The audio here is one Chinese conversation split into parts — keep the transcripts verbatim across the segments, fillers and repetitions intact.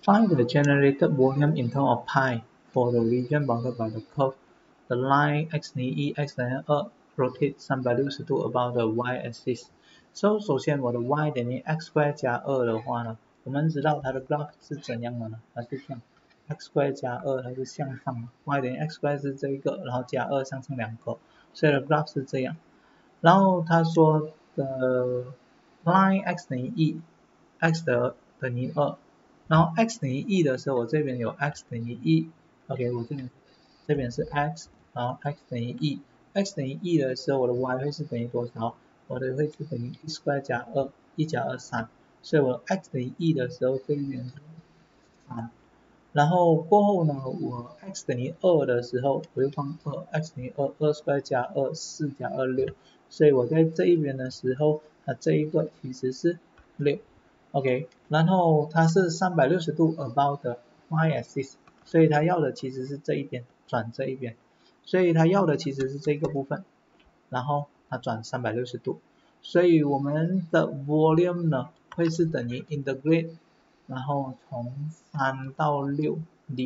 Find the generated volume in terms of pi for the region bounded by the curve. The line x 零一 x 等于二 rotate 三百六十度 about the y-axis. So 首先我的 y 等于 x square 加二的话呢，我们知道它的 graph 是怎样的呢？它是这样 ，x square 加二它是向上 ，y 等于 x square 是这一个，然后加二向上两个，所以的 graph 是这样。然后他说的 line x 等于一 ，x 的等于二。然后 x 等于一的时候，我这边有 x 等于一 ，OK， 我这边这边是 x， 然后 x 等于一 ，x 等于一的时候，我的 y 会是等于多少？我的会是等于一 square 加二，一加二三，所以我 x 等于一的时候，这边是三。然后过后呢，我 x 等于二的时候，我就放二 ，x 等于二，二 square 加二，四加二六，所以我在这一边的时候，它这一个其实是六。OK， 然后它是三百六十度 about the y-axis， 所以它要的其实是这一边，转这一边，所以它要的其实是这个部分，然后它转三百六十度，所以我们的 volume 呢会是等于 integrate， 然后从三到六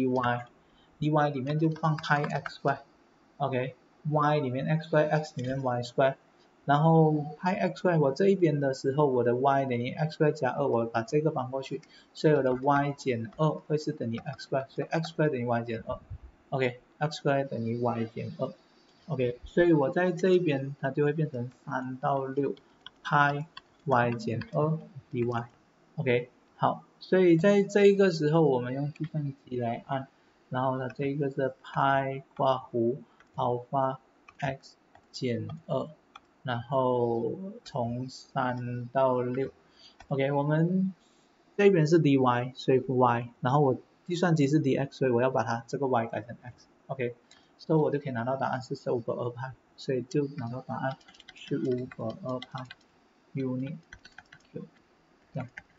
dy，dy 里面就放 pi x square，OK，y 里面 x square，x 里面 y square。然后 pi x square 我这一边的时候，我的 y 等于 x square 加二，我把这个搬过去，所以我的 y 减二会是等于 x square， 所以 x square 等于 y 减二 ，OK，x square 等于 y 减二 ，OK， 所以我在这一边它就会变成三到六 pi y 减二 dy，OK， 好，所以在这一个时候我们用计算机来按，然后呢这一个是 pi 括弧 alpha x 减二。然后从三到六 ，OK， 我们这边是 dy， 所以 y， 然后我计算机是 dx， 所以我要把它这个 y 改成 x，OK， 所以我就可以拿到答案是十五个二派，所以就拿到答案十五个二派 unit， 这样。